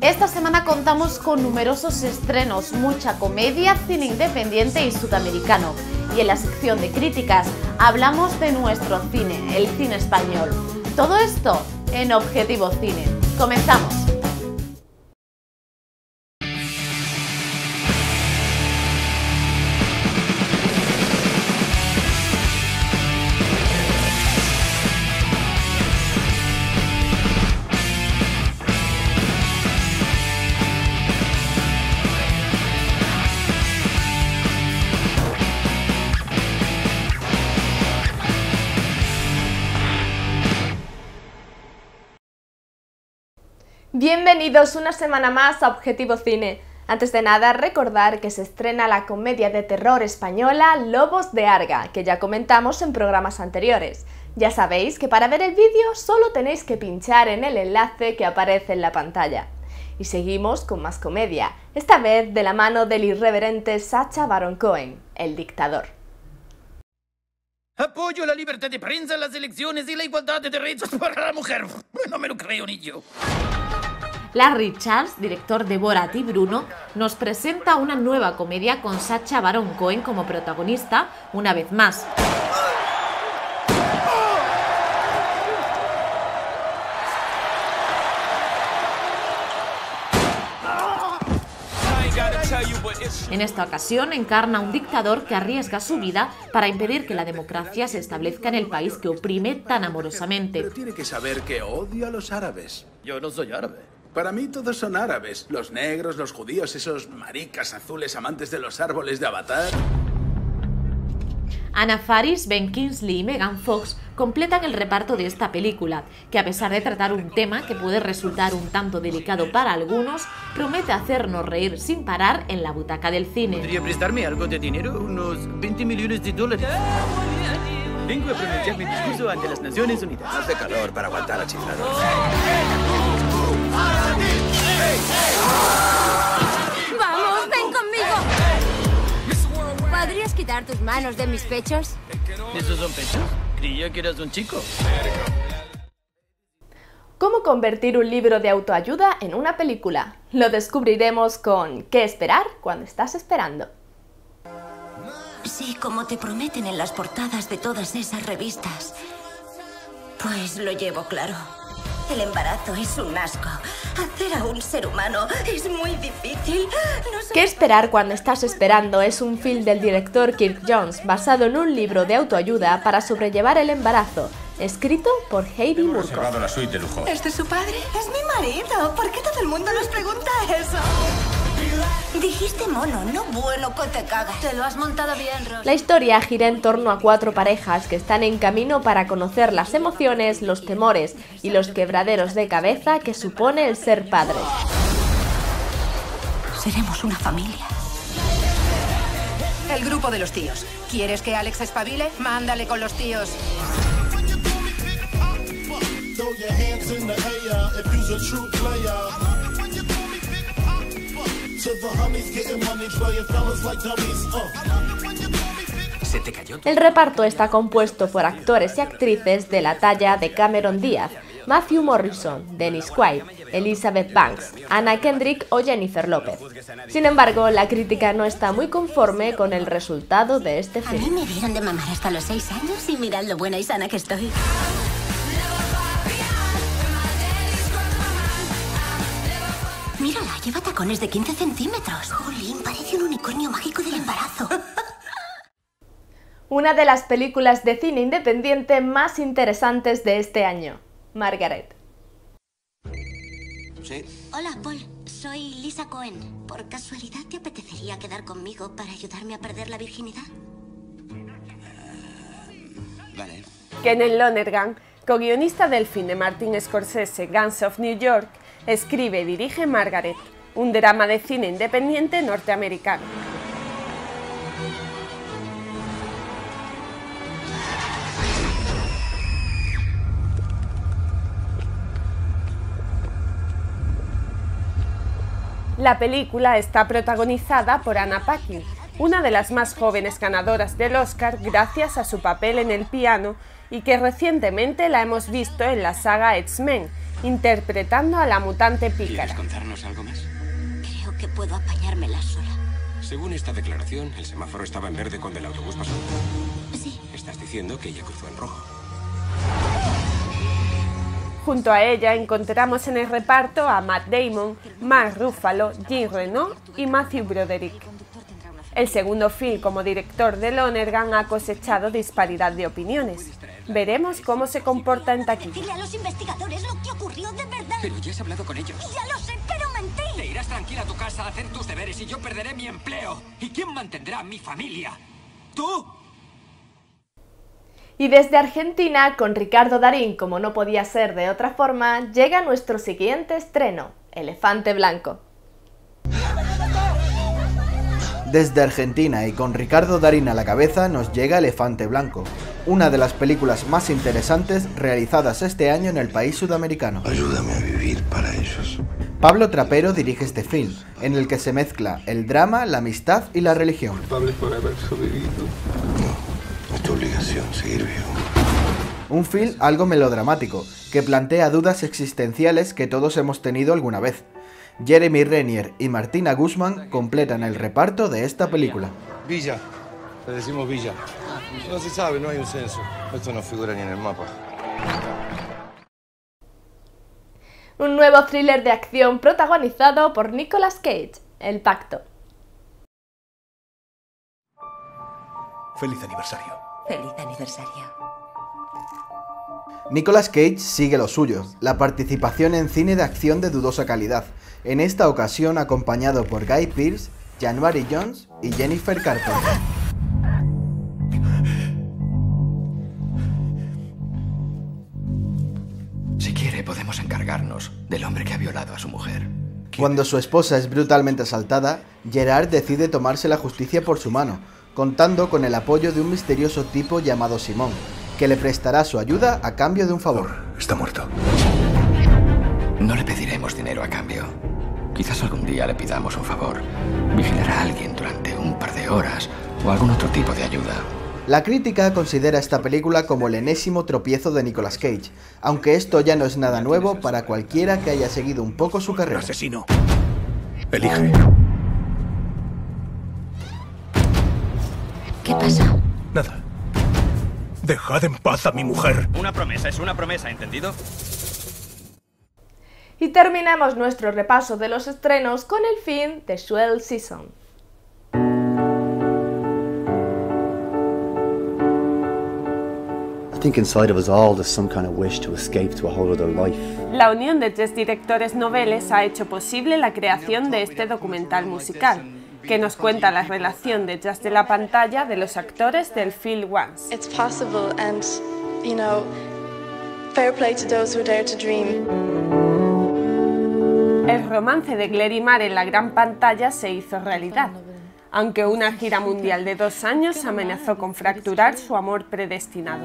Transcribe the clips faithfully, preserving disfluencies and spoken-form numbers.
Esta semana contamos con numerosos estrenos, mucha comedia, cine independiente y sudamericano. Y en la sección de críticas hablamos de nuestro cine, el cine español. Todo esto en Objetivo Cine. ¡Comenzamos! Bienvenidos una semana más a Objetivo Cine. Antes de nada, recordar que se estrena la comedia de terror española Lobos de Arga, que ya comentamos en programas anteriores. Ya sabéis que para ver el vídeo solo tenéis que pinchar en el enlace que aparece en la pantalla. Y seguimos con más comedia, esta vez de la mano del irreverente Sacha Baron Cohen, el dictador. Apoyo la libertad de prensa, las elecciones y la igualdad de derechos para la mujer. No me lo creo ni yo. Larry Charles, director de Borat y Bruno, nos presenta una nueva comedia con Sacha Baron Cohen como protagonista, una vez más. En esta ocasión encarna a un dictador que arriesga su vida para impedir que la democracia se establezca en el país que oprime tan amorosamente. Pero tiene que saber que odio a los árabes. Yo no soy árabe. Para mí todos son árabes. Los negros, los judíos, esos maricas azules amantes de los árboles de Avatar. Anna Faris, Ben Kingsley y Megan Fox completan el reparto de esta película, que a pesar de tratar un tema que puede resultar un tanto delicado para algunos, promete hacernos reír sin parar en la butaca del cine. ¿Podría prestarme algo de dinero? Unos veinte millones de dólares. Vengo a pronunciar mi discurso ante las Naciones Unidas. Hace calor para aguantar a chiflados. ¡Vamos, ven conmigo! ¿Podrías quitar tus manos de mis pechos? ¿Esos son pechos? Creía que eras un chico. ¿Cómo convertir un libro de autoayuda en una película? Lo descubriremos con ¿Qué esperar cuando estás esperando? Sí, como te prometen en las portadas de todas esas revistas. Pues lo llevo claro. El embarazo es un asco. Hacer a un ser humano es muy difícil. No sé... ¿Qué esperar cuando estás esperando? Es un film del director Kirk Jones basado en un libro de autoayuda para sobrellevar el embarazo, escrito por Heidi Hemos Murko. reservado la suite de lujo. ¿Este es su padre? Es mi marido. ¿Por qué todo el mundo nos pregunta eso? Dijiste mono, no bueno que te cagas. Te lo has montado bien, Ross. La historia gira en torno a cuatro parejas que están en camino para conocer las emociones, los temores y los quebraderos de cabeza que supone el ser padre. Seremos una familia. El grupo de los tíos. ¿Quieres que Alex espabile? Mándale con los tíos. ¿Se te cayó? El reparto está compuesto por actores y actrices de la talla de Cameron Díaz, Matthew Morrison, Dennis Quaid, Elizabeth Banks, Anna Kendrick o Jennifer López. Sin embargo, la crítica no está muy conforme con el resultado de este A mí film. me dieron de mamar hasta los seis años y mirad lo buena y sana que estoy. Mírala, lleva tacones de quince centímetros. Jolín, parece un unicornio mágico del embarazo. Una de las películas de cine independiente más interesantes de este año, Margaret. ¿Sí? Hola, Paul. Soy Lisa Cohen. ¿Por casualidad te apetecería quedar conmigo para ayudarme a perder la virginidad? Vale. Kenneth Lonergan, co-guionista del film de Martin Scorsese Gangs of New York, escribe y dirige Margaret, un drama de cine independiente norteamericano. La película está protagonizada por Anna Paquin, una de las más jóvenes ganadoras del Oscar gracias a su papel en El piano y que recientemente la hemos visto en la saga X-Men, interpretando a la mutante pícara. ¿Quieres contarnos algo más? Creo que puedo apañármela sola. Según esta declaración, el semáforo estaba en verde cuando el autobús pasó. Sí. Estás diciendo que ella cruzó en rojo. Junto a ella encontramos en el reparto a Matt Damon, Mark Ruffalo, Jean Reno y Matthew Broderick. El segundo film como director de Lonergan ha cosechado disparidad de opiniones. Veremos cómo se comporta en taquilla. Dile a los investigadores lo que ocurrió de verdad. Pero ya has hablado con ellos. Ya lo sé, pero mentí. Te irás tranquila a tu casa a hacer tus deberes y yo perderé mi empleo. ¿Y quién mantendrá a mi familia? ¿Tú? Y desde Argentina, con Ricardo Darín, como no podía ser de otra forma, llega nuestro siguiente estreno, Elefante Blanco. Desde Argentina y con Ricardo Darín a la cabeza nos llega Elefante Blanco, una de las películas más interesantes realizadas este año en el país sudamericano. Ayúdame a vivir para ellos. Pablo Trapero dirige este film, en el que se mezcla el drama, la amistad y la religión. Culpable por haber sobrevivido. No, es tu obligación seguir vivo. Un film algo melodramático, que plantea dudas existenciales que todos hemos tenido alguna vez. Jeremy Renner y Martina Guzmán completan el reparto de esta película. Villa, le decimos Villa. No se sabe, no hay un censo. Esto no figura ni en el mapa. Un nuevo thriller de acción protagonizado por Nicolas Cage, El Pacto. Feliz aniversario. Feliz aniversario. Nicolas Cage sigue lo suyo, la participación en cine de acción de dudosa calidad, en esta ocasión acompañado por Guy Pearce, January Jones y Jennifer Carter. Si quiere, podemos encargarnos del hombre que ha violado a su mujer. Cuando su esposa es brutalmente asaltada, Gerard decide tomarse la justicia por su mano, contando con el apoyo de un misterioso tipo llamado Simón, que le prestará su ayuda a cambio de un favor. Está muerto. No le pediremos dinero a cambio. Quizás algún día le pidamos un favor. Vigilar a alguien durante un par de horas o algún otro tipo de ayuda. La crítica considera esta película como el enésimo tropiezo de Nicolas Cage, aunque esto ya no es nada nuevo para cualquiera que haya seguido un poco su carrera. Asesino. Elige. ¿Qué pasa? Nada. Dejad en paz a mi mujer. Una promesa es una promesa, ¿entendido? Y terminamos nuestro repaso de los estrenos con el film de Swell Season. I think inside of us all there's some kind of wish to escape to a whole other life. La unión de tres directores noveles ha hecho posible la creación de este documental musical, que nos cuenta la relación detrás de la pantalla de los actores del film Once. It's possible and, you know, fair play to those who dare to dream. El romance de Claire y Mar en la gran pantalla se hizo realidad, aunque una gira mundial de dos años amenazó con fracturar su amor predestinado.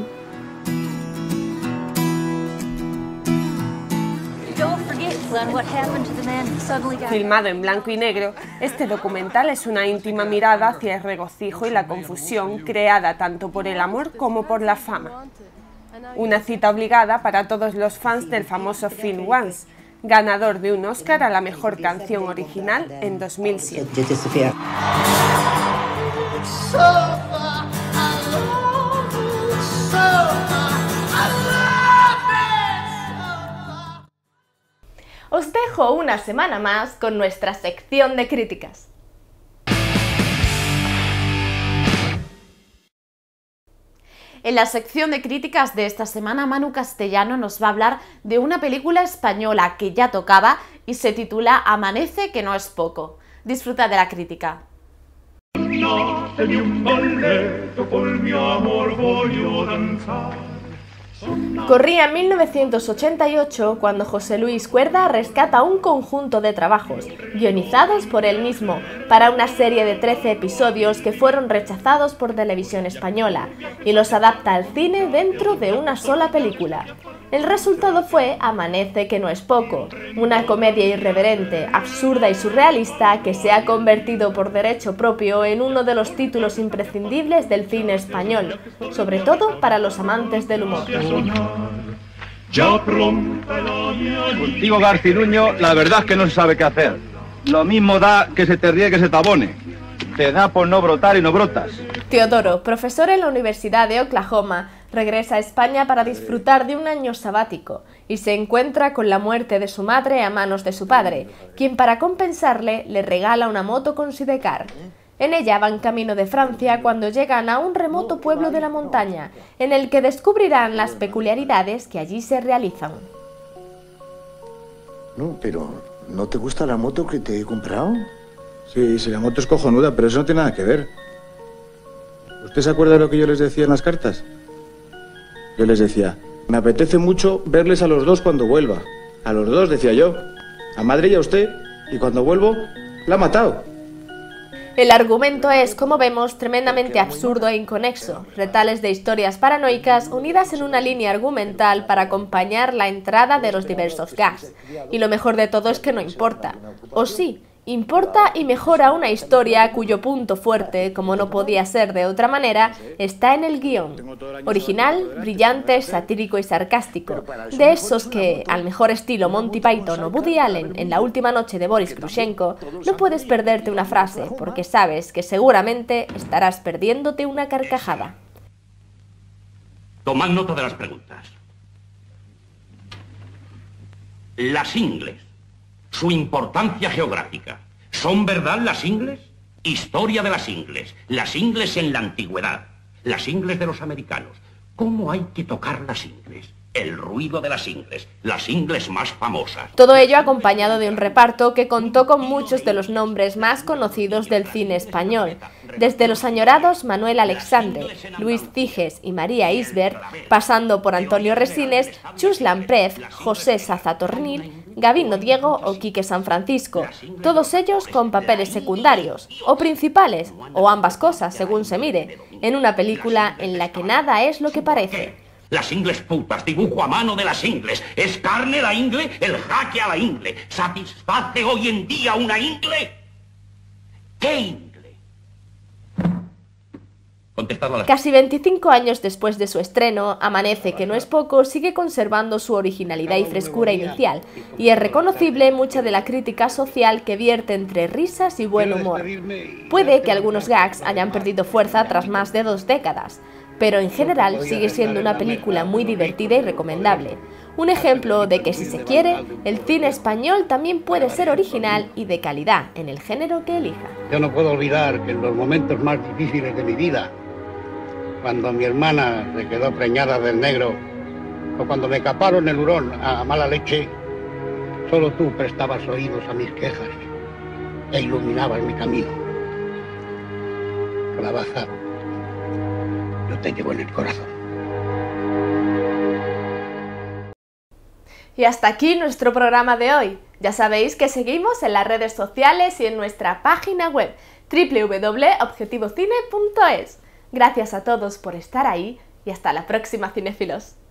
Filmado en blanco y negro, este documental es una íntima mirada hacia el regocijo y la confusión creada tanto por el amor como por la fama. Una cita obligada para todos los fans del famoso film Once, ganador de un Oscar a la mejor canción original en dos mil siete. Os dejo una semana más con nuestra sección de críticas. En la sección de críticas de esta semana, Manu Castellano nos va a hablar de una película española que ya tocaba y se titula Amanece, que no es poco. Disfruta de la crítica. Corría mil novecientos ochenta y ocho cuando José Luis Cuerda rescata un conjunto de trabajos, guionizados por él mismo, para una serie de trece episodios que fueron rechazados por Televisión Española, y los adapta al cine dentro de una sola película. El resultado fue Amanece, que no es poco, una comedia irreverente, absurda y surrealista que se ha convertido por derecho propio en uno de los títulos imprescindibles del cine español, sobre todo para los amantes del humor. Contigo, Garcinuño, la verdad es que no se sabe qué hacer. Lo mismo da que se te ríe que se te abone. Te da por no brotar y no brotas. Teodoro, profesor en la Universidad de Oklahoma, regresa a España para disfrutar de un año sabático y se encuentra con la muerte de su madre a manos de su padre, quien para compensarle le regala una moto con sidecar. En ella van camino de Francia cuando llegan a un remoto pueblo de la montaña, en el que descubrirán las peculiaridades que allí se realizan. No, pero ¿no te gusta la moto que te he comprado? Sí, sí, la moto es cojonuda, pero eso no tiene nada que ver. ¿Usted se acuerda de lo que yo les decía en las cartas? Yo les decía, me apetece mucho verles a los dos cuando vuelva. A los dos, decía yo. A madre y a usted. Y cuando vuelvo, la ha matado. El argumento es, como vemos, tremendamente absurdo e inconexo, retales de historias paranoicas unidas en una línea argumental para acompañar la entrada de los diversos gags. Y lo mejor de todo es que no importa. ¿O sí? Importa y mejora una historia cuyo punto fuerte, como no podía ser de otra manera, está en el guión. Original, brillante, satírico y sarcástico. De esos que, al mejor estilo Monty Python o Woody Allen en La última noche de Boris Grushenko, no puedes perderte una frase, porque sabes que seguramente estarás perdiéndote una carcajada. Tomad nota de las preguntas. Las ingles. Su importancia geográfica. ¿Son verdad las ingles? Historia de las ingles. Las ingles en la antigüedad. Las ingles de los americanos. ¿Cómo hay que tocar las ingles? El ruido de las ingles. Las ingles más famosas. Todo ello acompañado de un reparto que contó con muchos de los nombres más conocidos del cine español. Desde los añorados Manuel Alexandre, Luis Ciges y María Isbert, pasando por Antonio Resines, Chus Lamprez, José Sazatornil, Gabino Diego o Quique San Francisco, todos ellos con papeles secundarios, o principales, o ambas cosas, según se mire, en una película en la que nada es lo que parece. Las ingles putas, dibujo a mano de las ingles. ¿Es carne la ingle? El jaque a la ingle. ¿Satisface hoy en día una ingle? ¿Qué ingle? Contestadlo a la... Casi veinticinco años después de su estreno, Amanece, que no es poco, sigue conservando su originalidad y frescura inicial, y es reconocible mucha de la crítica social que vierte entre risas y buen humor. Puede que algunos gags hayan perdido fuerza tras más de dos décadas, pero en general sigue siendo una película muy divertida y recomendable. Un ejemplo de que, si se quiere, el cine español también puede ser original y de calidad en el género que elija. Yo no puedo olvidar que en los momentos más difíciles de mi vida, cuando mi hermana se quedó preñada del negro, o cuando me caparon el hurón a mala leche, solo tú prestabas oídos a mis quejas e iluminabas mi camino. Calabaza, yo te llevo en el corazón. Y hasta aquí nuestro programa de hoy. Ya sabéis que seguimos en las redes sociales y en nuestra página web doble u doble u doble u punto objetivo cine punto es. Gracias a todos por estar ahí y hasta la próxima, cinéfilos.